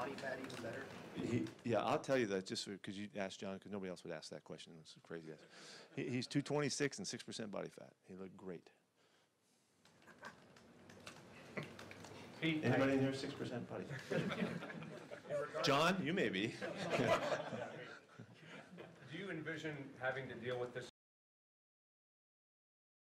body fat even better? Yeah, I'll tell you that just because you asked John, because nobody else would ask that question. It's crazy. He's 226 and 6% body fat. He looked great. Pete, Anybody in here 6% body fat? John, you may be. do you envision having to deal with this